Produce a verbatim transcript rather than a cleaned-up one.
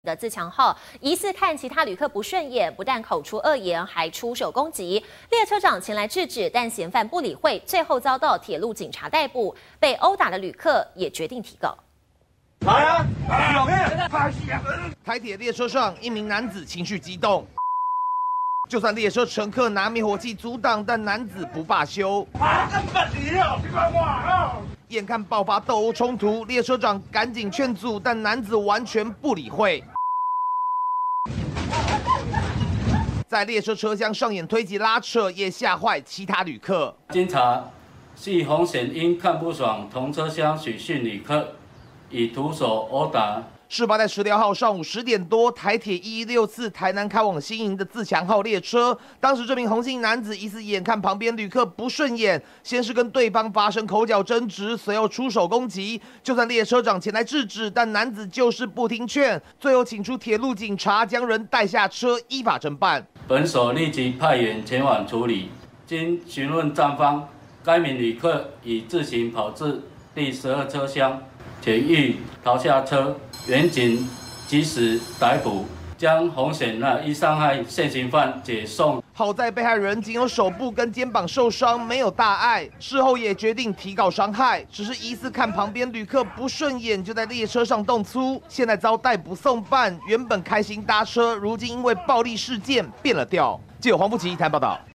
的自强号疑似看其他旅客不顺眼，不但口出恶言，还出手攻击。列车长前来制止，但嫌犯不理会，最后遭到铁路警察逮捕。被殴打的旅客也决定提告。 来啊！台铁列车上，一名男子情绪激动，就算列车乘客拿灭火器阻挡，但男子不罢休。眼看爆发斗殴冲突，列车长赶紧劝阻，但男子完全不理会。在列车车厢上演推挤拉扯，也吓坏其他旅客。 经查，系洪显因看不爽同车厢许姓旅客，以徒手殴打。 事发在十六号上午十点多，台铁一一六四台南开往新营的自强号列车。当时这名洪姓男子疑似眼看旁边旅客不顺眼，先是跟对方发生口角争执，随后出手攻击。就算列车长前来制止，但男子就是不听劝，最后请出铁路警察将人带下车，依法侦办。 本所立即派员前往处理。经询问站方，该名旅客已自行跑至第十二车厢，且欲逃下车。员警及时逮捕，将洪显那一伤害现行犯解送。 好在被害人仅有手部跟肩膀受伤，没有大碍。事后也决定提告伤害，只是疑似看旁边旅客不顺眼，就在列车上动粗，现在遭逮捕送办。原本开心搭车，如今因为暴力事件变了调。记者黄富琪台报道。